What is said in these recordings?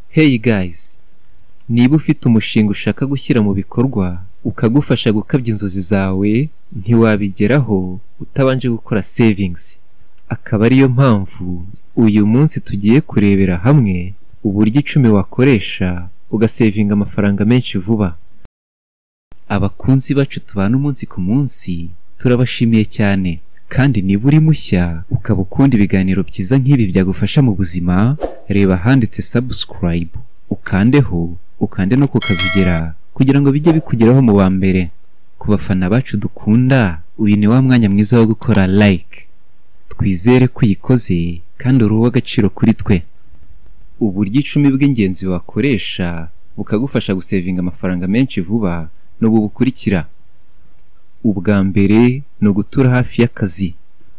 Hey guys, niba ufite umushinga ushaka gushyira mu bikorwa ukagufasha gukabya inzozi zawe, ntiwabigeraho utabanje gukora savings. Akaba ariyo mpamvu uyu munsi tugiye kurebera hamwe uburyo 10 wakoresha ugasavinga amafaranga menshi vuba. Abakunzi bacu tubana umunsi ku munsi, turabashimiye cyane. Kandi niba uri mushya ukaba ukunda ibiganiro byiza nk'ibi byagufasha mu buzima, reba handitse subscribe, ukande no kukazugera kugira ngo bijye bikugeraho mu wa mbere. Ku bafana bacu dukunda, uyu ni wa mwanya mwiza wo gukora like. Twizere ko uyikoze kandi uri uw'agaciro kuri twe. Uburyo 10 bw'ingenzi wakoresha bukagufasha gusavinga amafaranga menshi vuba n'ubu bukurikira. Ubwa mbere no gutura hafi y'akazi.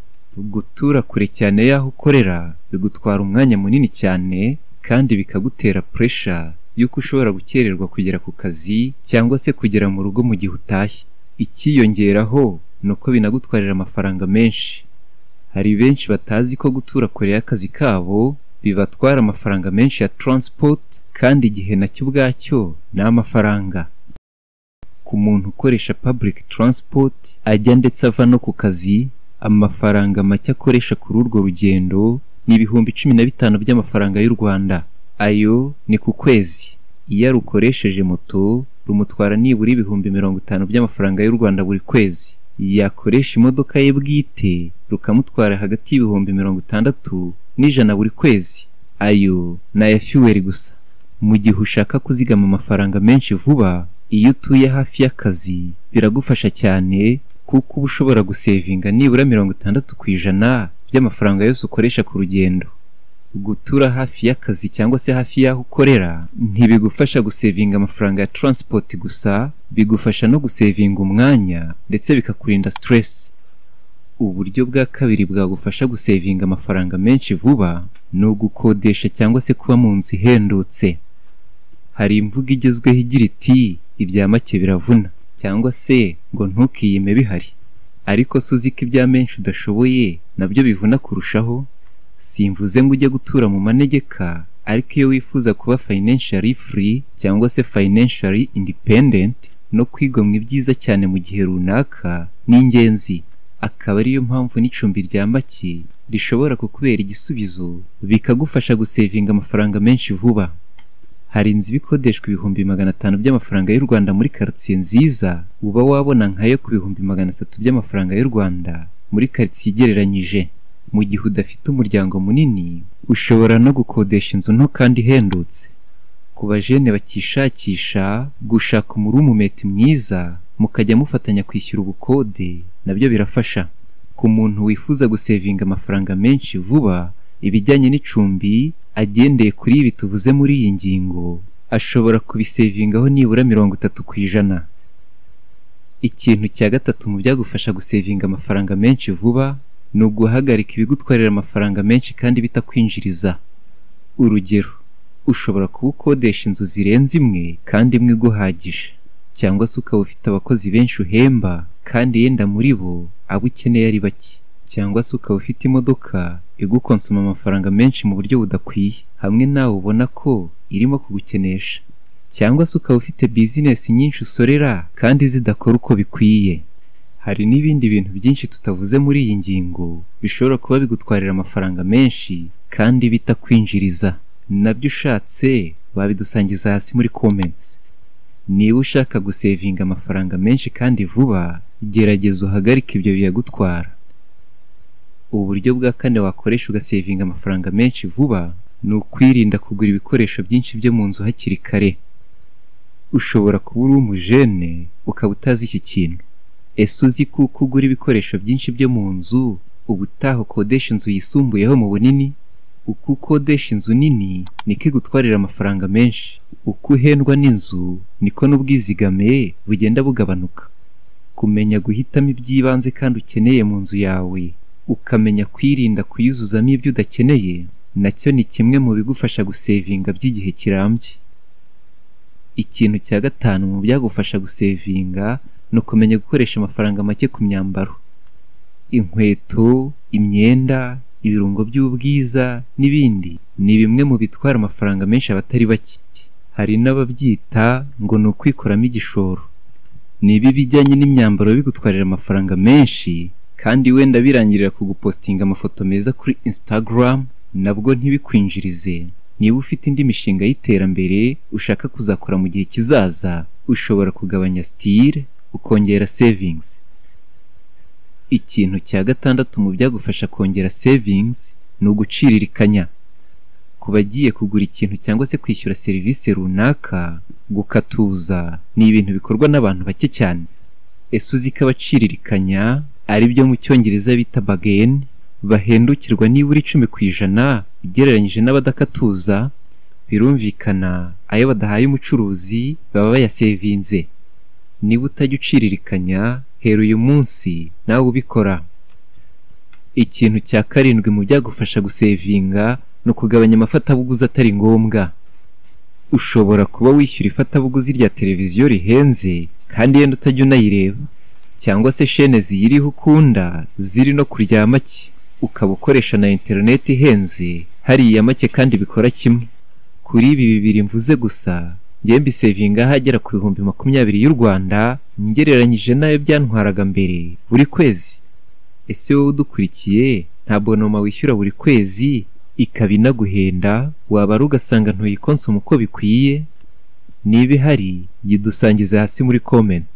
Gutura kure cyane y'aho ukorera bigutwara umwanya munini cyane kandi bikagutera pressure yuko ushobora gukererwa kugera ku kazi cyangwa se kugera mu rugo mu gihe utashye. Ikiyongeraho nuko binagutwarira amafaranga menshi. Hari benshi batazi ko gutura kure y'akazi kabo bibatwara amafaranga menshi ya transport, kandi igihe nacyo ubwacyo ni amafaranga. Ku muntu ukoresha public transport ajya ndetse ava no ku kazi, amafaranga make akoresha kuri urwo rugendo ni ibihumbi 15 by'amafaranga y'u Rwanda. Ayo ni ku kwezi. Iyo rukoresheje moto rumutwara nibura ibihumbi 50 by'amafaranga y'u Rwanda buri kwezi. Yakoresha imodoka ye bwite rukamutwara hagati y'ibihumbi 60 n'ijana buri kwezi. Ayo na ya fuel gusa. Mu gihe ushaka kuzigama amafaranga menshi vuba, iyo utuye hafi y'akazi biragufasha cyane kuko uba ushobora gusavinga nibura 60% by'amafaranga yose ukoresha ku rugendo. Gutura hafi y'akazi cyangwa se hafi y'aho ukorera ntibigufasha gusavinga amafaranga ya transport gusa, bigufasha no gusavinga umwanya ndetse bikakurinda stress. Uburyo bwa kabiri bwagufasha gusavinga amafaranga menshi vuba ni ugukodesha cyangwa se kuba mu nzu ihendutse. Hari imvugo igezweho igira iti ibya make biravuna, cyangwa se ngo ntukiyime bihari. Ariko suzi ko ibya menshi udashoboye nabyo bivuna kurushaho. Simvuze ngo ujye gutura mu manegeka, ariko iyo wifuza kuba financially free cyangwa se financially independent no kwigomwa ibyiza cyane mu gihe runaka ni ingenzi. Akaba ariyo mpamvu n'icumbi rya make rishobora kukubera igisubizo, bikagufasha gusavinga amafaranga menshi vuba. Hari inzu bikodeshwa ibihumbi 500 by'amafaranga y'u Rwanda muri quartier nziza, uba wabona nkayo ku bihumbi 300 by'amafaranga y'u Rwanda muri quartier igereranyije. Mu gihe udafite umuryango munini, ushobora no gukodesha inzu nto kandi ihendutse. Ku bajene bakishakisha gushaka umurumumeti mwiza, mukajya mufatanya kwishyura ubukode, nabyo birafasha. Ku muntu wifuza gusavinga amafaranga menshi vuba, ibijyanye n'icumbi agendeye kuri ibi tuvuze muri iyi ngingo, ashobora kubisavingaho nibura 30%. Ikintu cya gatatu mu byagufasha gusavinga amafaranga menshi vuba ni uguhagarika ibigutwarira amafaranga menshi kandi bitakwinjiriza. Urugero, ushobora kuba ukodesha inzu zirenze imwe kandi imwe iguhagije, cyangwa se ukaba ufite abakozi benshi uhemba kandi yenda muri bo abo ukeneye ari bake, cyangwa se ukaba ufite imodoka igukonsoma amafaranga menshi mu buryo budakwiye, hamwe nawe ubona ko irimo kugukenesha, cyangwa se ukaba ufite business nyinshi usorera kandi zidakora uko bikwiye. Hari n'ibindi bintu byinshi tutavuze muri iyi ngingo bishobora kuba bigutwarira amafaranga menshi kandi bitakwinjiriza. Nabyo ushatse wabidusangiza hasi muri comments. Niba ushaka gusavinga amafaranga menshi kandi vuba, gerageza uhagarike ibyo biyagutwara. Uburyo bwa kane wakoresha ugasavinga amafaranga menshi vuba ni ukwirinda kugura ibikoresho byinshi byo mu nzu hakiri kare. Ushobora kuba uri umujene ukaba utazi iki kintu. Ese uzi ko kugura ibikoresho byinshi byo mu nzu ubutaha ukodesha inzu yisumbuyeho mu bunini? Uko ukodesha inzu nini niko igutwarira amafaranga menshi. Uko uhendwa n'inzu niko n'ubwizigame bugenda bugabanuka. Kumenya guhitamo iby'ibanze kandi ukeneye mu nzu yawe, ukamenya kwirinda kuyuzuzamo ibyo udakeneye, nacyo ni kimwe mu bigufasha gusavinga by'igihe kirambye. Ikintu cya gatanu mu byagufasha gusavinga no kumenya gukoresha amafaranga make ku myambaro. Inkweto, imyenda, ibirungo by'ubwiza n'ibindi ni bimwe mu bitwara amafaranga menshi abatari bake. Hari n'ababyita ngo ni ukwikoramo igishoro. Niba ibijyanye n'imyambaro bigutwarira amafaranga menshi kandi wenda birangirira kugupostinga amafoto meza kuri Instagram, nabwo ntibikwinjirize. Niba ufite indi mishinga y'iterambere ushaka kuzakora mu gihe kizaza, ushobora kugabanya style ukongera savings. Ikintu cya gatandatu mu byagufasha kongera savings ni uguciririkanya. Ku bagiye kugura ikintu cyangwa se kwishyura serivisi runaka, gukatuza ni ibintu bikorwa n'abantu bake cyane. Ese uzi ko abaciririkanya ari byo mu cyongereza bita bargain bahendukirwa nibura 10% ugereranyije n'abadakatuza? Birumvikana ayo badahaye umucuruzi baba bayasevinze. Niba utajya uciririkanya, hera uyu munsi nawe ubikora. Ikintu cya karindwi mu byagufasha gusevinga no kugabanya amafatabuguzi atari ngombwa. Ushobora kuba wishyura ifatabuguzi rya televiziyo rihenze kandi yenda utajya unayireba, cyangwa se shene ziyiriho ukunda ziri no kurya make, ukaba ukoresha na internet ihenze hariya make kandi bikora kimwe. Kuri ibi bibiri mvuze gusa, njye mbisevinga hagera ku 20,000 y'u Rwanda ngereranyije nayo byantwaraga mbere buri kwezi. Ese wowe udukurikiye nta bonoma wishyura buri kwezi ikaba inaguhenda, waba ari ugasanga ntuyikonsoma uko bikwiye? Niba ihari yidusangize hasi muri comment.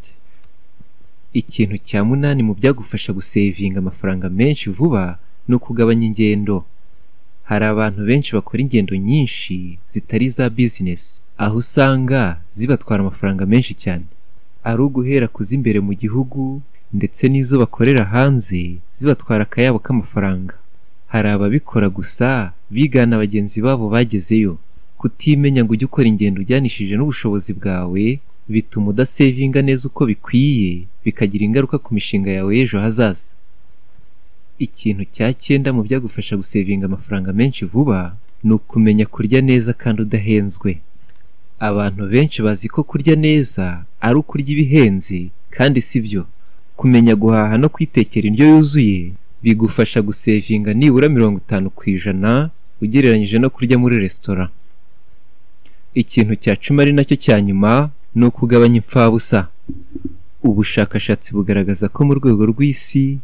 Ikintu cya 8 mu byagufasha gusevinga amafaranga menshi vuba ni ukugabanya ingendo. Hari abantu benshi bakora ingendo nyinshi zitari za business, aho usanga zibatwara amafaranga menshi cyane. Ari uguhera kuzimbere mu gihugu ndetse n'izo bakorera hanze zibatwara akayabo k'amafaranga. Hari ababikora gusa bigana bagenzi babo bagezeyo. Kutimenya ngo ujye ukora ingendo ujyanishije n'ubushobozi bwawe bituma udasevinga neza uko bikwiye, bikagira ingaruka ku mishinga yawe y'ejo hazaza. Ikintu cya 9 mu byagufasha gusevinga amafaranga menshi vuba ni ukumenya kurya neza kandi udahenzwe. Abantu benshi bazi ko kurya neza ari ukurya ibihenze, kandi sibyo. Kumenya guhaha no kwitekera indyo yuzuye bigufasha gusevinga nibura 50% ugereranyije no kurya muri restaurant. Ikintu cya 10 ari nacyo cya nyuma ni ukugabanya impfabusa. Ubushakashatsi bugaragaza ko mu rwego rw'isi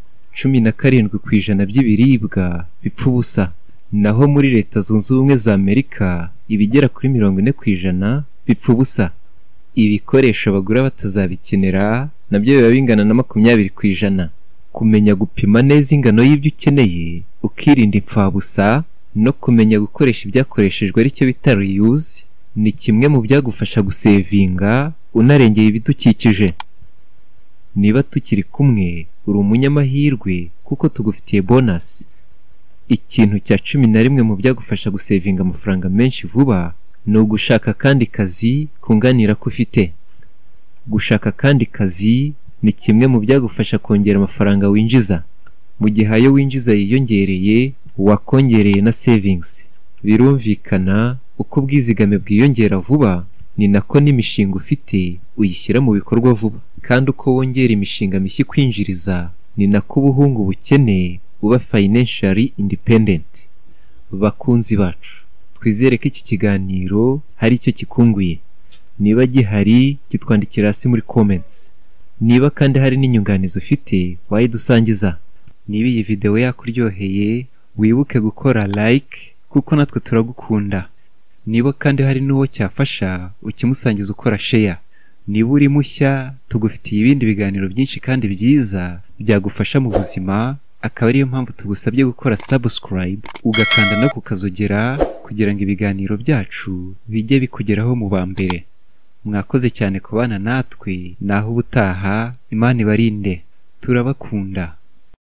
17% by'ibiribwa bipfa ubusa, naho muri Leta Zunze Ubumwe za Amerika ibigera kuri 40% bipfa ubusa. Ibikoresho bagura batazabikenera nabyo biba bingana na 20%. Kumenya gupima neza ingano y'ibyo ukeneye ukirinda impfabusa no kumenya gukoresha ibyakoreshejwe aricyo bita reuse ni kimwe mu byagufasha gusevinga unarengeye ibidukikije. Niba tukiri kumwe, uri umunyamahirwe kuko tugufitiye bonus. Ikintu cya 11 mu byagufasha gusevinga amafaranga menshi vuba ni ugushaka kandi kazi kunganira ko ufite. Gushaka kandi kazi ni kimwe mu byagufasha kongera amafaranga winjiza. Mu gihe ayo winjiza yiyongereye, wakongereye na savings. Birumvikana uko ubwizigame bwiyongera vuba ni nako n'imishinga ufite uyishyira mu bikorwa vuba, kandi uko wongera imishinga mishya kwinjiriza ni nako ubuhungu bukeneye uba financially independent. Bakunzi bacu, twizere ko iki kiganiro hari icyo kikunguye. Niba gihari kitwandikira hasi muri comments. Niba kandi hari n'inyunganizi ufite wayidusangiza. Niba iyi video yakuryoheye, wibuke gukora like kuko natwe turagukunda. Niba kandi hari n'uwo cyafasha, ukimusangiza ukora share. Niba uri mushya, tugufitiye ibindi biganiro byinshi kandi byiza byagufasha mu buzima, akaba ariyo mpamvu tugusabye gukora subscribe ugakanda no kukazogera kugira ngo ibiganiro byacu bijye bikugeraho mu ba mbere. Mwakoze cyane kubana natwe, naho ubutaha. Imana ibarinde. Turabakunda.